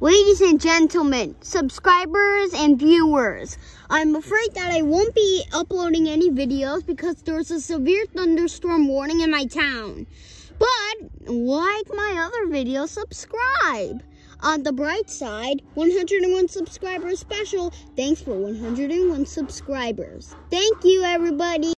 Ladies and gentlemen, subscribers and viewers, I'm afraid that I won't be uploading any videos because there's a severe thunderstorm warning in my town. But, like my other videos, subscribe. On the bright side, 101 subscribers special. Thanks for 101 subscribers. Thank you, everybody.